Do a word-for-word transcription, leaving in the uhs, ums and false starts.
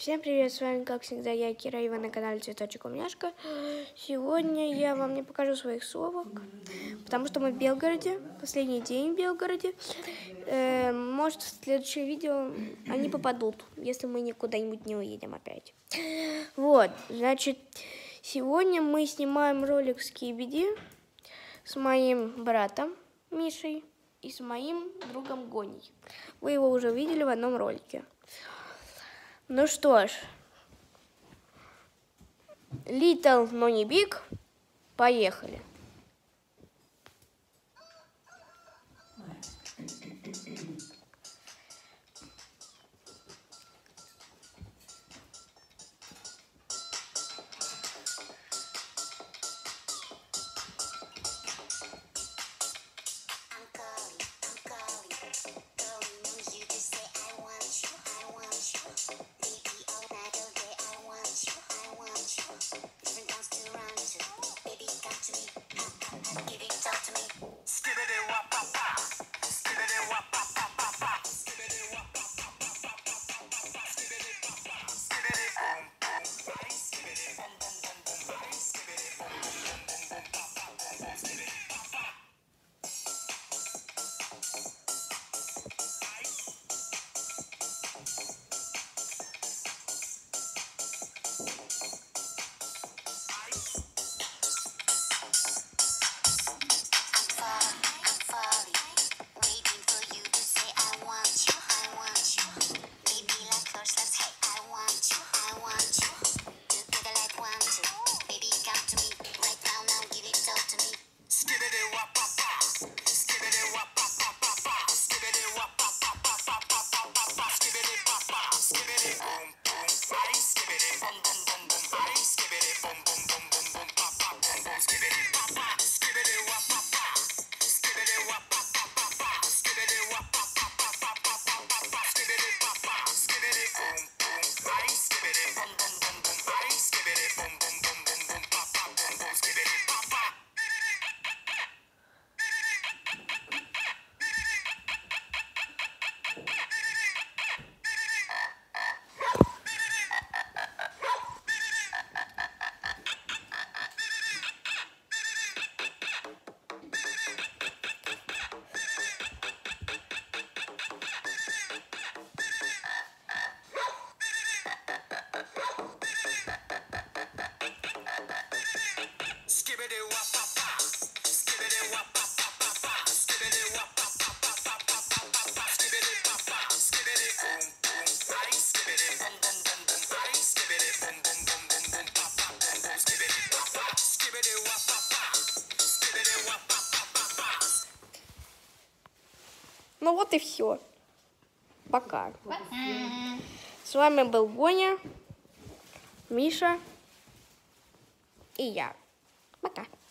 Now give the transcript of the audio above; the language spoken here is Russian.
Всем привет, с вами как всегда я, Кира, и вы на канале Цветочек Умняшка. Сегодня я вам не покажу своих совок, потому что мы в Белгороде, последний день в Белгороде. Э, может, в следующее видео они попадут, если мы никуда-нибудь не уедем опять. Вот, значит, сегодня мы снимаем ролик с Кибиди, с моим братом Мишей и с моим другом Гоней. Вы его уже видели в одном ролике. Ну что ж, Little, но не Big, поехали. Ну вот и все. Пока. С вами был Гоня, Миша и я. Пока.